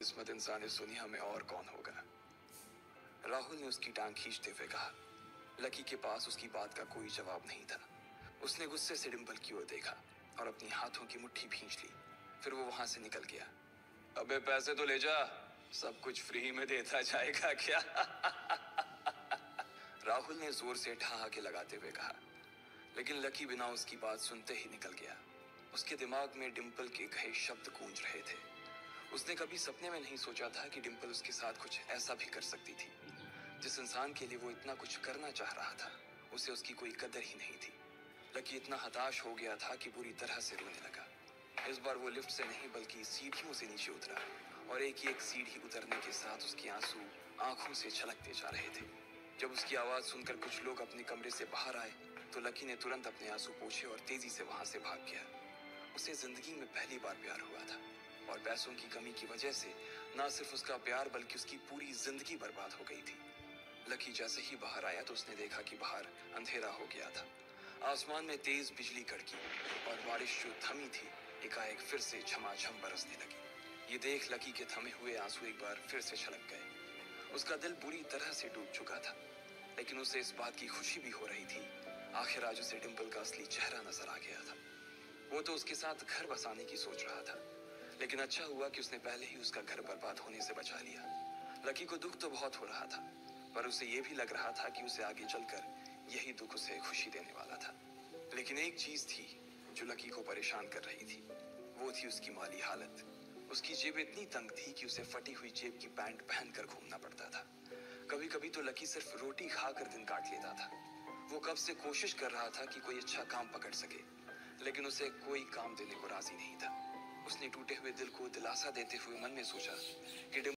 किस्मत इंसान इस दुनिया में और कौन होगा। राहुल ने उसकी टांग खींचते हुए कहा। लकी के पास उसकी बात का कोई जवाब नहीं था। उसने गुस्से से डिंपल की ओर देखा और अपनी हाथों की मुट्ठी भींच ली। फिर वो वहां से निकल गया। अबे पैसे तो ले जा, सब कुछ फ्री में देता जाएगा क्या? राहुल ने जोर से ठहाके लगाते हुए कहा, लेकिन लकी बिना उसकी बात सुनते ही निकल गया। उसके दिमाग में डिंपल के कहे शब्द गूंज रहे थे। उसने कभी सपने में नहीं सोचा था कि डिंपल उसके साथ कुछ ऐसा भी कर सकती थी। जिस इंसान के लिए वो इतना कुछ करना चाह रहा था, उसे उसकी कोई कदर ही नहीं थी। लकी इतना हताश हो गया था कि बुरी तरह से रोने लगा। इस बार वो लिफ्ट से नहीं बल्कि सीढ़ियों से नीचे उतरा और एक सीढ़ी उतरने के साथ उसके आंसू आंखों से छलकते जा रहे थे। जब उसकी आवाज सुनकर कुछ लोग अपने कमरे से बाहर आए तो लकी ने तुरंत अपने आंसू पोंछे और तेजी से वहां से भाग गया। उसे जिंदगी में पहली बार प्यार हुआ था और पैसों की कमी की वजह से ना सिर्फ उसका प्यार बल्कि उसकी पूरी जिंदगी बर्बाद हो गई थी। लकी जैसे ही बाहर आया तो उसने देखा कि बाहर अंधेरा हो गया था। आसमान में तेज बिजली कड़की और बारिश जो थमी थी एकाएक फिर से झमाझम बरसने लगी। ये देख लकी के थमे हुए आंसू एक बार फिर से छलक गए। उसका दिल बुरी तरह से डूब चुका था, लेकिन उसे इस बात की खुशी भी हो रही थी। आखिर आज उसे डिंपल का असली चेहरा नजर आ गया था। वो तो उसके साथ घर बसाने की सोच रहा था, लेकिन अच्छा हुआ कि उसने पहले ही उसका घर बर्बाद होने से बचा लिया। लकी को दुख तो बहुत हो रहा था, पर उसे ये भी लग रहा था कि उसे आगे चलकर यही दुख उसे खुशी देने वाला था। लेकिन एक चीज थी जो लकी को परेशान कर रही थी। वो थी उसकी माली हालत। उसकी जेब इतनी तंग थी कि उसे फटी हुई जेब की पैंट पहनकर घूमना पड़ता था। कभी कभी तो लकी सिर्फ रोटी खाकर दिन काट लेता था। वो कब से कोशिश कर रहा था कि कोई अच्छा काम पकड़ सके, लेकिन उसे कोई काम देने को राजी नहीं था। उसने टूटे हुए दिल को दिलासा देते हुए मन में सोचा कि